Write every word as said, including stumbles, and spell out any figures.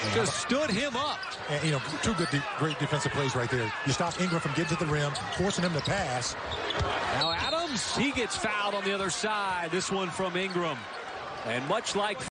Just stood him up. And, you know, two good, de great defensive plays right there. You stop Ingram from getting to the rim, forcing him to pass. Now Adams, he gets fouled on the other side. This one from Ingram. And much like